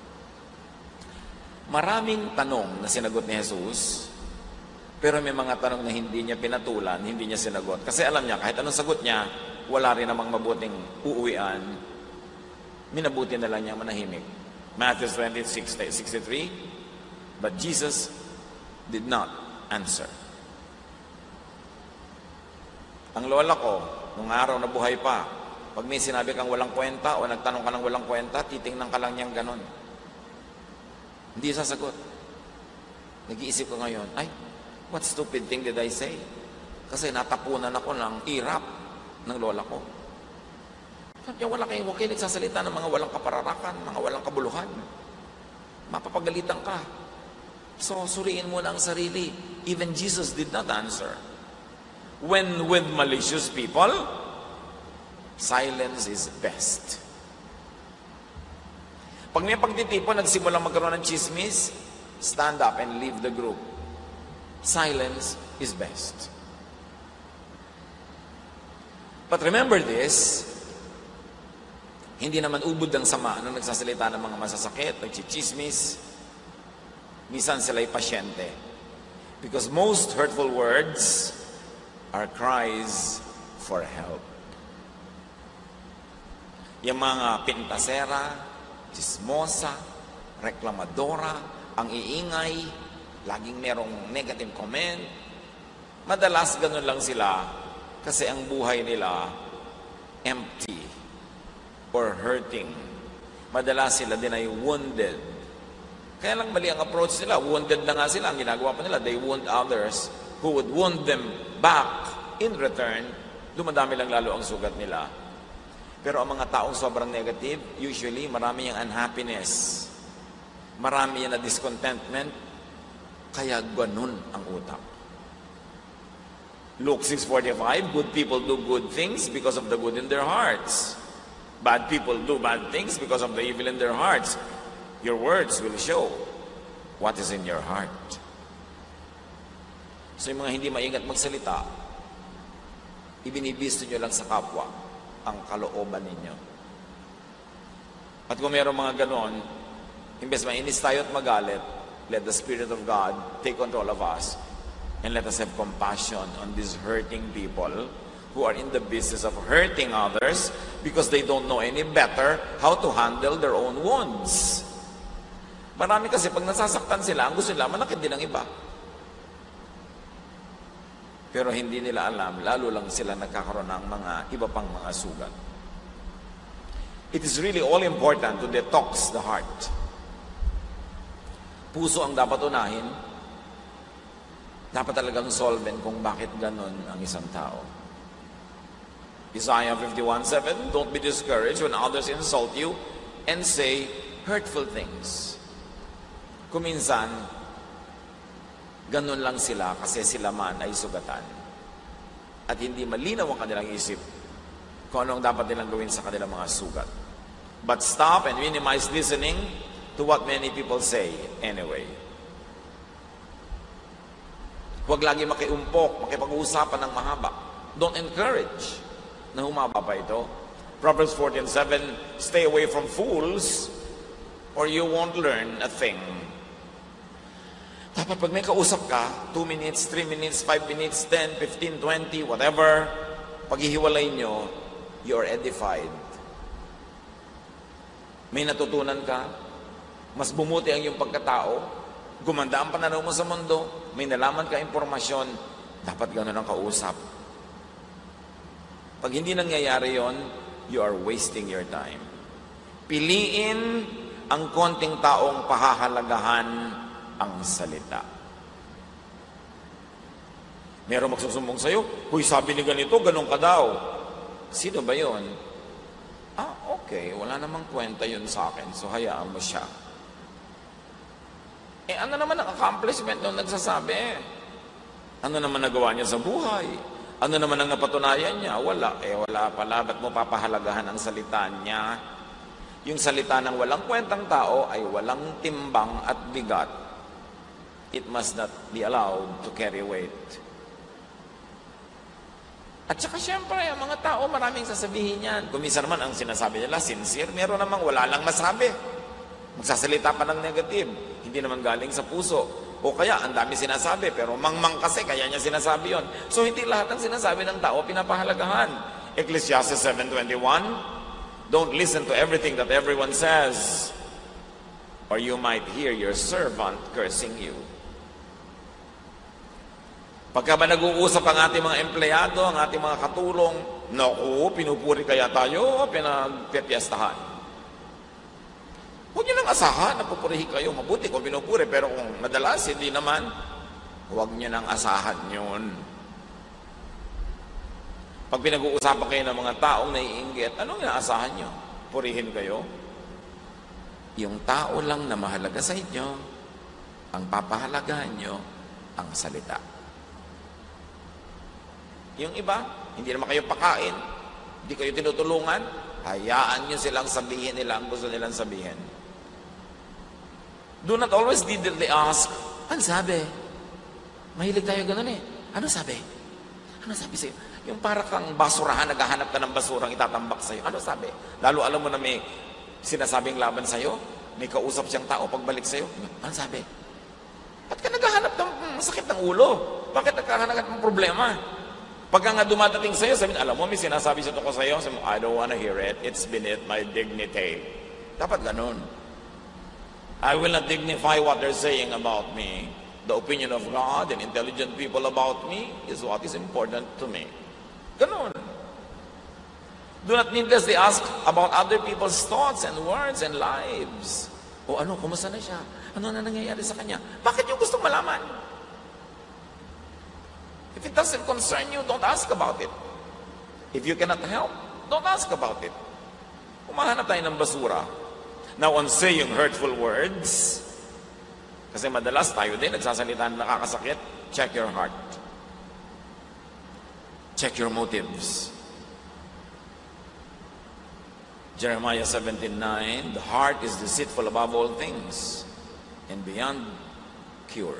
Speaker 1: Maraming tanong na sinagot ni Jesus, pero may mga tanong na hindi niya pinatulan, hindi niya sinagot. Kasi alam niya, kahit anong sagot niya, wala rin namang mabuting uuwian. Minabuti na lang niya manahimik. Matthew 26:63, but Jesus did not answer. Ang lola ko, nung araw na buhay pa, pag may sinabi kang walang kwenta o nagtanong ka ng walang kwenta, titingnan ka lang niyang ganon. Hindi sasagot. Nag-iisip ko ngayon, ay, what stupid thing did I say? Kasi natapunan ako ng irap ng lola ko. Sabi niya, huwag kayo nagsasalita ng mga walang kapararakan, mga walang kabuluhan. Mapapagalitan ka. So, suriin mo na ang sarili. Even Jesus did not answer. When with malicious people, silence is best. Pag may pagtitipon, nagsimulang magkaroon ng chismis, stand up and leave the group. Silence is best. But remember this, hindi naman ubod ang sama nung nagsasalita ng mga masasakit, nagchichismis. Minsan sila'y pasyente. Because most hurtful words are cries for help. Yung mga pintasera, chismosa, reklamadora, ang iingay, laging merong negative comment. Madalas ganun lang sila kasi ang buhay nila empty or hurting. Madalas sila din ay wounded. Kaya lang mali ang approach nila. Wounded na nga sila. Ang ginagawa pa nila, they wound others who would wound them back in return. Dumadami lang lalo ang sugat nila. Pero ang mga taong sobrang negative, usually marami yung unhappiness. Marami yan na discontentment. Kaya ganun ang utak. Luke 6:45, good people do good things because of the good in their hearts. Bad people do bad things because of the evil in their hearts. Your words will show what is in your heart. So yung mga hindi maingat magsalita, ibinibisto nyo lang sa kapwa ang kalooban ninyo. At kung mayroong mga ganon, imbes mainis tayo at magalit, let the Spirit of God take control of us and let us have compassion on these hurting people who are in the business of hurting others because they don't know any better how to handle their own wounds. Marami kasi pag nasasaktan sila, ang gusto nila, manakit din ang iba. Pero hindi nila alam, lalo lang sila nagkakaroon ng mga iba pang mga sugat. It is really all important to detox the heart. Puso ang dapat unahin. Dapat talagang solvent kung bakit ganon ang isang tao. Isaiah 51:7, don't be discouraged when others insult you and say hurtful things. Kuminsan, ganon lang sila kasi sila man ay sugatan. At hindi malinaw ang kanilang isip kung anong dapat nilang gawin sa kanilang mga sugat. But stop and minimize listening to what many people say anyway. Huwag lagi makiumpok, makipag-uusapan ng mahaba. Don't encourage na humaba pa ito. Proverbs 14:7, stay away from fools or you won't learn a thing. Dapat pag may kausap ka, 2 minutes, 3 minutes, 5 minutes, 10, 15, 20, whatever, paghihiwalay nyo, you're edified. May natutunan ka, mas bumuti ang iyong pagkatao, gumanda ang pananaw mo sa mundo, may nalaman ka impormasyon, dapat gano'n ang kausap. Pag hindi nangyayari yon, you are wasting your time. Piliin ang konting taong pahahalagahan ang salita. Merong magsusumbong sa'yo, huy, sabi ni ganito, ganun ka daw. Sino ba yon? Okay, wala namang kwenta yun sa akin, so hayaan mo siya. Ano naman ang accomplishment nung nagsasabi? Ano naman nagawa niya sa buhay? Ano naman ang napatunayan niya? Wala. Wala pala. Ba't mo papahalagahan ang salita niya? Yung salita ng walang kwentang tao ay walang timbang at bigat. It must not be allowed to carry weight. At saka syempre, ang mga tao maraming sasabihin yan. Kung minsan naman ang sinasabi nila, sincere, meron namang wala lang masabi. Magsasalita pa ng negative. Hindi naman galing sa puso. O kaya, ang dami sinasabi, pero mangmang kasi, kaya niya sinasabi yon. So, hindi lahat ng sinasabi ng tao pinapahalagahan. Ecclesiastes 7:21, don't listen to everything that everyone says, or you might hear your servant cursing you. Pagka ba nag-uusap ang ating mga empleyado, ang ating mga katulong, naku, pinupuri kaya tayo, pinagpipiestahan. Huwag nyo nang asahan na pupurihin kayo. Mabuti kung pinupuri, pero kung madalas, hindi naman, huwag nyo nang asahan yun. Pag pinag-uusapan kayo ng mga taong naiinggit, anong inaasahan nyo? Purihin kayo? Yung tao lang na mahalaga sa inyo, ang papahalagahan nyo, ang salita. Yung iba, hindi naman kayo pakain, hindi kayo tinutulungan, hayaan nyo silang sabihin nila ang gusto nilang sabihin. Do not always diddly ask, ano sabi? Mahilig tayo ganun eh. Ano sabi? Ano sabi sa'yo? Yung para kang basurahan, naghahanap ka ng basurang itatambak sa'yo. Ano sabi? Lalo alam mo na may sinasabing laban sa'yo, may kausap siyang tao pagbalik sa'yo. Ano sabi? Ba't ka naghahanap ng masakit ng ulo? Bakit naghahanap ng problema? Pagka nga dumadating sa'yo, sabihin, alam mo, may sinasabi sa ko sa'yo, sabi mo, I don't wanna hear it. It's beneath my dignity. Dapat ganun. I will not dignify what they're saying about me. The opinion of God and intelligent people about me is what is important to me. Ganun. Do not needlessly ask about other people's thoughts and words and lives. O ano, kumusta na siya? Ano na nangyayari sa kanya? Bakit yung gustong malaman? If it doesn't concern you, don't ask about it. If you cannot help, don't ask about it. Humahanap tayo ng basura. Now, on saying hurtful words, kasi madalas tayo din nagsasalita na nakakasakit, check your heart. Check your motives. Jeremiah 17:9, the heart is deceitful above all things and beyond cure.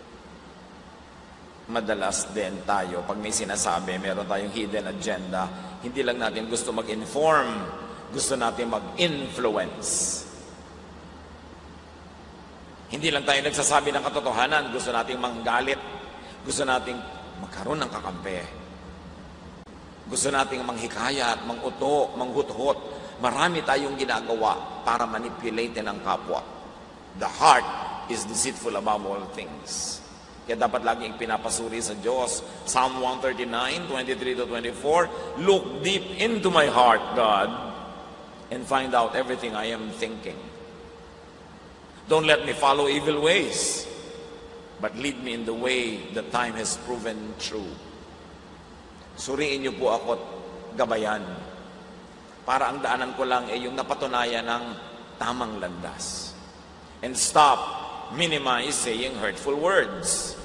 Speaker 1: Madalas din tayo, pag may sinasabi, meron tayong hidden agenda, hindi lang natin gusto mag-inform, gusto natin mag-influence. Hindi lang tayo nagsasabi ng katotohanan, gusto nating manggalit, gusto nating magkaroon ng kakampi. Gusto nating manghikayat, manguto, manghuthot. Marami tayong ginagawa para manipulatin ang kapwa. The heart is deceitful above all things. Kaya dapat laging pinapasuri sa Diyos. Psalm 139, 23-24, look deep into my heart, God, and find out everything I am thinking. Don't let me follow evil ways, but lead me in the way that time has proven true. Suriin niyo po ako at gabayan, para ang daanan ko lang ay yung napatunayan ng tamang landas. And stop, minimize saying hurtful words.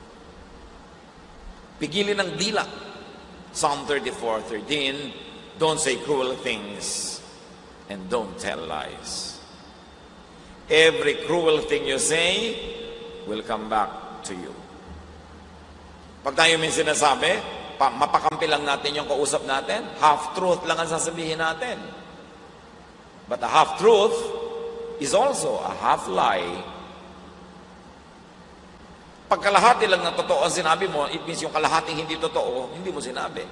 Speaker 1: Pigilin ang dila. Psalm 34:13, don't say cruel things and don't tell lies. Every cruel thing you say will come back to you. Pag tayo may sinasabi, mapakampi lang natin yung kausap natin, half-truth lang ang sasabihin natin. But a half-truth is also a half-lie. Pag kalahati lang ng totoo ang sinabi mo, it means yung kalahating hindi totoo, hindi mo sinabi.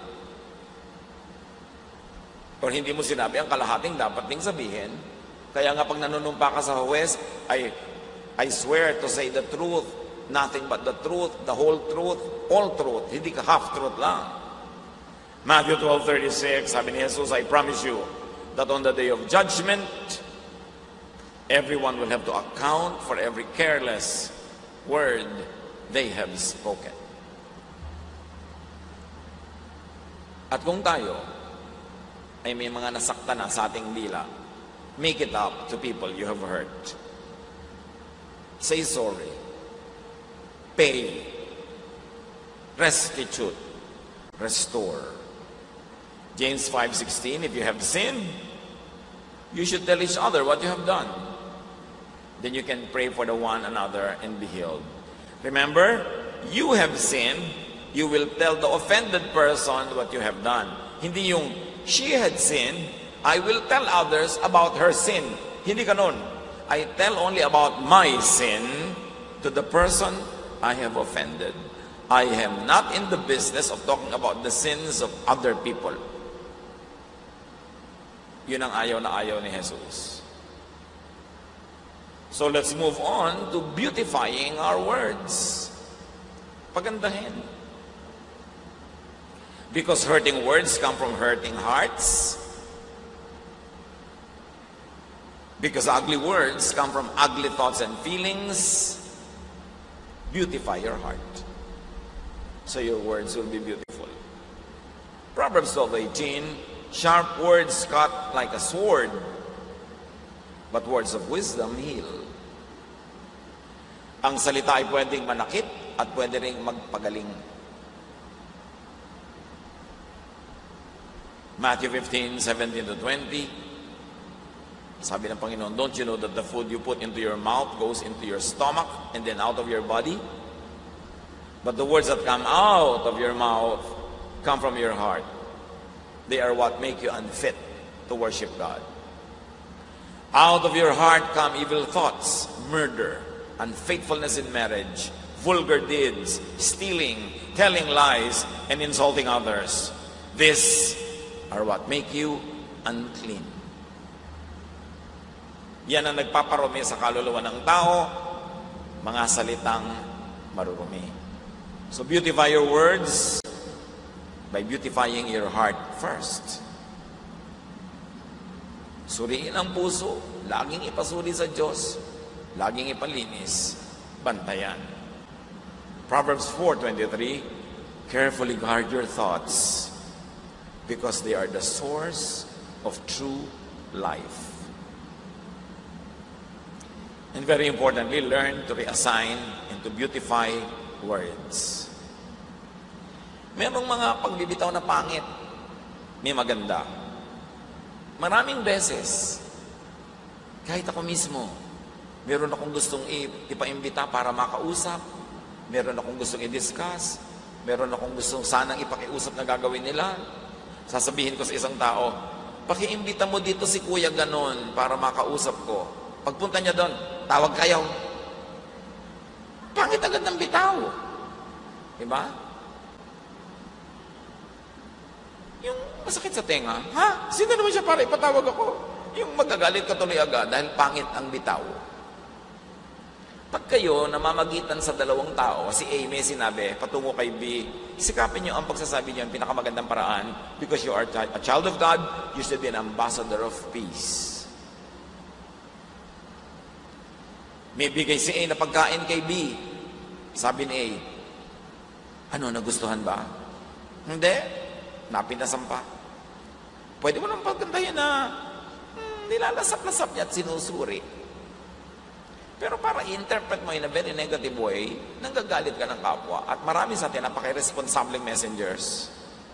Speaker 1: Or hindi mo sinabi ang kalahating dapat ding sabihin. Kaya nga pag nanunumpa ka sa huwes, I swear to say the truth, nothing but the truth, the whole truth, all truth. Hindi ka half-truth lang. Matthew 12:36, sabi ni Jesus, I promise you that on the day of judgment, everyone will have to account for every careless word they have spoken. At kung tayo ay may mga nasakta na sa ating dila, make it up to people you have hurt. Say sorry. Pay. Restitute. Restore. James 5:16, if you have sinned, you should tell each other what you have done. Then you can pray for the one another and be healed. Remember, you have sinned, you will tell the offended person what you have done. Hindi yung, she had sinned, I will tell others about her sin. Hindi ganun. I tell only about my sin to the person I have offended. I am not in the business of talking about the sins of other people. Yun ang ayaw na ayaw ni Jesus. So let's move on to beautifying our words. Pagandahin. Because hurting words come from hurting hearts. Because ugly words come from ugly thoughts and feelings. Beautify your heart, so your words will be beautiful. Proverbs 12:18, sharp words cut like a sword, but words of wisdom heal. Ang salita ay pwedeng manakit at pwede ring magpagaling. Matthew 15:17-20, sabi ng Panginoon, don't you know that the food you put into your mouth goes into your stomach and then out of your body? But the words that come out of your mouth come from your heart. They are what make you unfit to worship God. Out of your heart come evil thoughts, murder, unfaithfulness in marriage, vulgar deeds, stealing, telling lies, and insulting others. These are what make you unclean. Yan ang nagpaparumi sa kaluluwa ng tao, mga salitang marurumi. So beautify your words by beautifying your heart first. Suriin ang puso, laging ipasuri sa Diyos, laging ipalinis, bantayan. Proverbs 4:23, carefully guard your thoughts because they are the source of true life. And very importantly, learn to reassign and to beautify words. Merong mga pagbibitaw na pangit, may maganda. Maraming beses, kahit ako mismo, meron akong gustong ipaimbita para makausap, meron akong gustong i-discuss, meron akong gustong sanang ipakiusap na gagawin nila. Sasabihin ko sa isang tao, pakiimbita mo dito si kuya ganon para makausap ko. Pagpunta niya doon, tawag kayo. Pangit agad ng bitaw. Diba? Yung masakit sa tenga, ha? Sino naman siya para ipatawag ako? Yung magagalit ka tuloy agad dahil pangit ang bitaw. Pag kayo namamagitan sa dalawang tao, si A may sinabi, patungo kay B, sikapin niyo ang pagsasabi niyo ang pinakamagandang paraan because you are a child of God, you should be an ambassador of peace. May bigay si A na pagkain kay B. Sabi ni A, ano, nagustuhan ba? Hindi. Napinasan pa. Pwede mo nang pagkantahin na nilalasap-lasap niya at sinusuri. Pero para i-interpret mo in a very negative way, nanggagalit ka ng kapwa. At marami sa atin napaka-irresponsibleng messengers.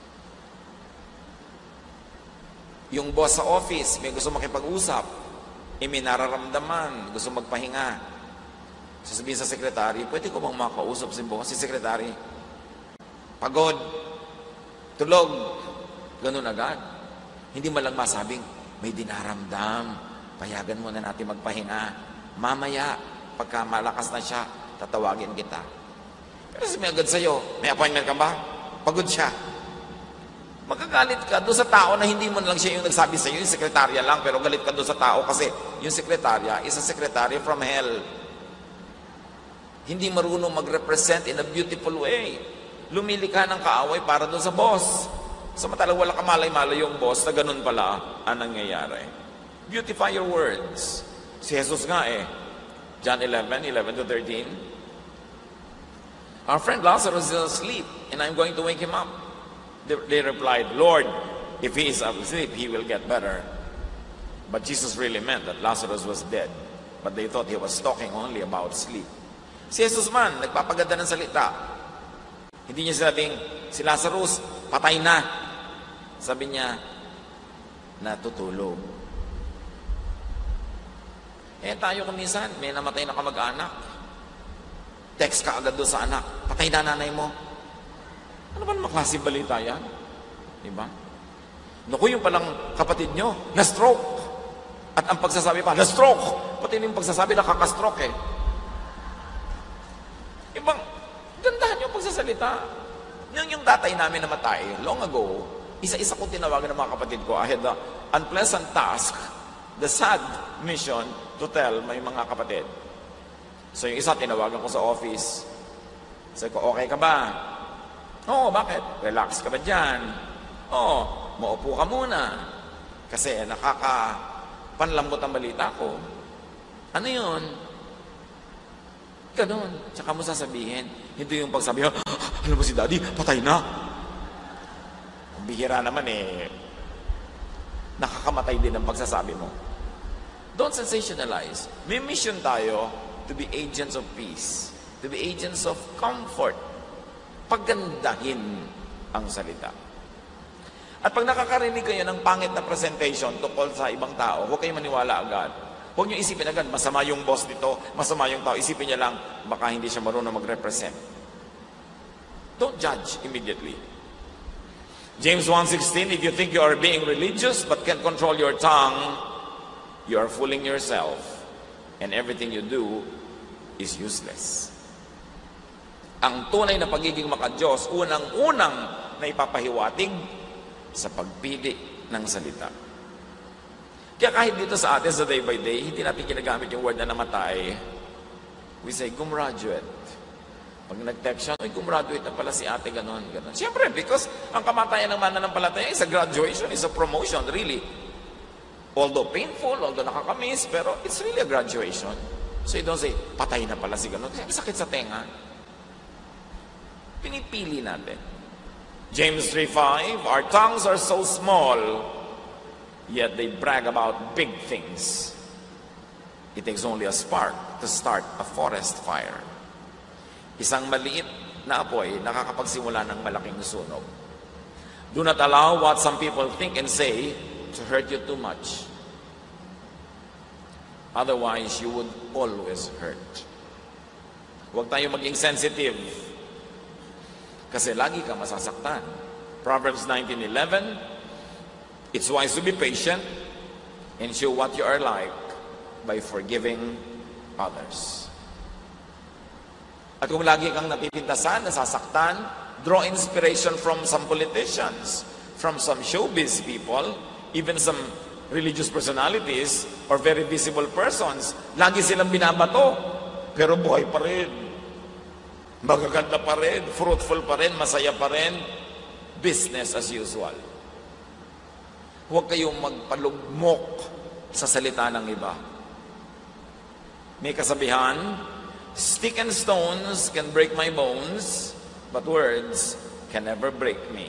Speaker 1: Yung boss sa office, may gusto makipag-usap, may nararamdaman, gusto magpahinga. Sasabihin sa sekretary, pwede ko bang makausap si boss? Si sekretary, pagod, tulog, ganun agad. Hindi man lang masabing, may dinaramdam, payagan mo na natin magpahinga. Mamaya, pagka malakas na siya, tatawagin kita. Pero sabi agad sa'yo, may appointment ka ba? Pagod siya. Magkagalit ka doon sa tao na hindi mo lang siya yung nagsabi sa'yo, yung sekretarya lang, pero galit ka doon sa tao kasi yung sekretarya is a secretary from hell. Hindi marunong mag-represent in a beautiful way. Lumili ka ng kaaway para doon sa boss. Samantalang wala ka malay-malay yung boss na ganun pala ang nangyayari. Beautify your words. Si Jesus nga John 11:11-13. Our friend Lazarus is asleep and I'm going to wake him up. They replied, Lord, if he is asleep, he will get better. But Jesus really meant that Lazarus was dead. But they thought he was talking only about sleep. Si Jesus man, nagpapaganda ng salita. Hindi niya sinabing, si Lazarus, patay na. Sabi niya, natutulog. Tayo kuminsan, may namatay na kamag-anak. Text ka agad doon sa anak, patay na nanay mo. Ano ba naman klaseng balita yan? Diba? Naku, yung palang kapatid nyo, na-stroke. At ang pagsasabi pa, na-stroke. Pati yung pagsasabi, nakaka-stroke Ibang, gandahan yung pagsasalita. Yung tatay namin namatay, long ago, isa-isa kong tinawagan ng mga kapatid ko. I had the unpleasant task, the sad mission to tell my mga kapatid. So yung isa, tinawagan ko sa office. Sabi ko, okay ka ba? Oo, bakit? Relax ka ba dyan? Oo, maupo ka muna. Kasi nakakapanlambot ang balita ko. Ano yun? Ganon. Tsaka mo sasabihin. Hindi yung pagsabi, alam mo si daddy, patay na. Ang bihira naman nakakamatay din ang pagsasabi mo. Don't sensationalize. May mission tayo to be agents of peace, to be agents of comfort. Pagandahin ang salita. At pag nakakarinig kayo ng pangit na presentation tungkol sa ibang tao, huwag kayong maniwala agad. Huwag niyo isipin agad, masama yung boss nito, masama yung tao. Isipin niya lang, baka hindi siya marunong mag-represent. Don't judge immediately. James 1:16, if you think you are being religious but can't control your tongue, you are fooling yourself, and everything you do is useless. Ang tunay na pagiging maka-Diyos, unang-unang na ipapahiwatig sa pagpili ng salita. Kaya kahit dito sa atin sa day by day, hindi natin ginagamit yung word na namatay. We say, gumraduate. Pag nag-text siya, gumraduate na pala si ate, ganon. Siyempre, because ang kamatayan ng mananampalataya is a graduation, is a promotion, really. Although painful, although nakakamiss, pero it's really a graduation. So you don't say, patay na pala si ganon. Sakit sa tenga. Pinipili natin. James 3:5, our tongues are so small yet they brag about big things. It takes only a spark to start a forest fire. Isang maliit na apoy nakakapagsimula ng malaking sunog. Do not allow what some people think and say to hurt you too much. Otherwise, you would always hurt. Huwag tayo maging sensitive kasi lagi ka masasaktan. Proverbs 19:11, it's wise to be patient and show what you are like by forgiving others. At kung lagi kang napipintasan, nasasaktan, draw inspiration from some politicians, from some showbiz people, even some religious personalities or very visible persons. Lagi silang binabato, pero buhay pa rin. Magaganda pa rin, fruitful pa rin, masaya pa rin. Business as usual. Huwag kayong magpalugmok sa salita ng iba. May kasabihan, stick and stones can break my bones, but words can never break me.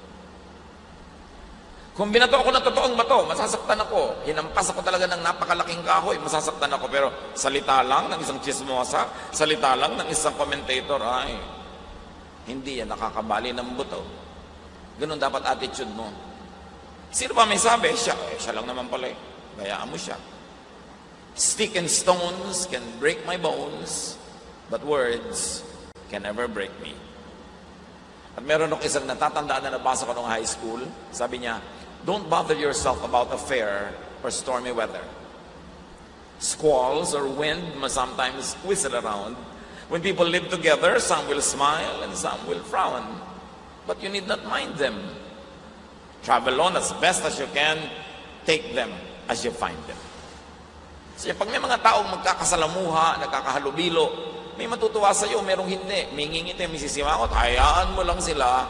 Speaker 1: Kung binato ako ng totoong bato, masasaktan ako. Hinampas ako talaga ng napakalaking kahoy, masasaktan ako. Pero salita lang ng isang chismosa, salita lang ng isang commentator, ay, hindi yan nakakabali ng buto. Ganun dapat attitude mo. Sino ba may sabi? Siya lang naman pala eh. Bayaan mo siya. Stick and stones can break my bones, but words can never break me. At meron ako isang natatandaan na nabasa ko nung high school. Sabi niya, don't bother yourself about a fair or stormy weather. Squalls or wind must sometimes whistle around. When people live together, some will smile and some will frown. But you need not mind them. Travel on as best as you can. Take them as you find them. So pag may mga taong magkakasalamuha, nagkakahalubilo, may matutuwa sa iyo, merong hindi. May ngingiti, may sisimangot, hayaan mo lang sila.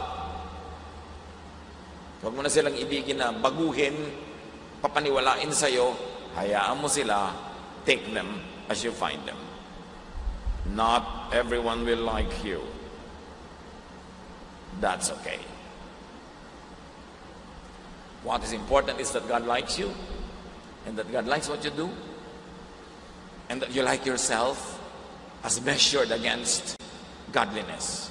Speaker 1: Huwag mo na silang ibigin na baguhin, papaniwalain sa iyo, hayaan mo sila, take them as you find them. Not everyone will like you. That's okay. What is important is that God likes you, and that God likes what you do, and that you like yourself as measured against godliness.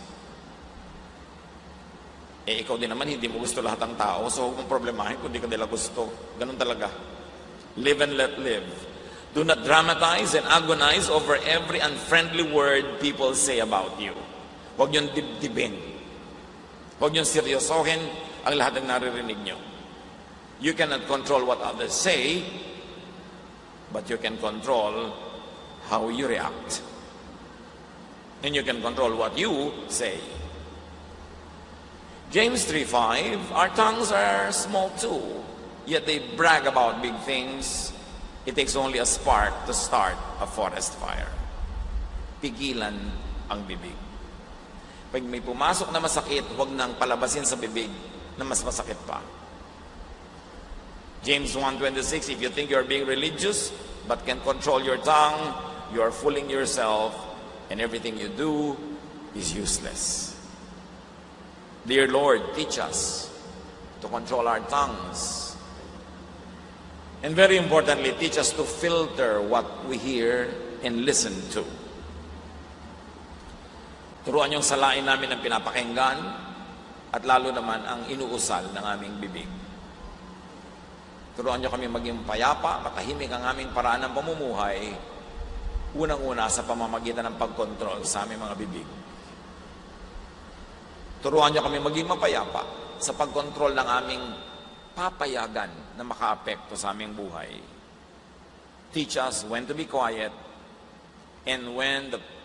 Speaker 1: Ikaw din naman, hindi mo gusto lahat ng tao, so huwag mong problemahin kung hindi ka nila gusto. Ganun talaga. Live and let live. Do not dramatize and agonize over every unfriendly word people say about you. Huwag niyong dibdibin. Huwag niyong seryosohin ang lahat ng naririnig niyo. You cannot control what others say, but you can control how you react. And you can control what you say. James 3:5, our tongues are small too, yet they brag about big things. It takes only a spark to start a forest fire. Pigilan ang bibig. Pag may pumasok na masakit, huwag nang palabasin sa bibig na mas masakit pa. James 1:26, if you think you're being religious but can control your tongue, you are fooling yourself and everything you do is useless. Dear Lord, teach us to control our tongues. And very importantly, teach us to filter what we hear and listen to. Turuan yung salain namin ang pinapakinggan at lalo naman ang inuusal ng aming bibig. Turuan niyo kami maging payapa, matahimik ang aming paraan ng pamumuhay, unang-una sa pamamagitan ng pagkontrol sa aming mga bibig. Turuan niyo kami maging mapayapa sa pagkontrol ng aming papayagan na makaapekto sa aming buhay. Teach us when to be quiet and when the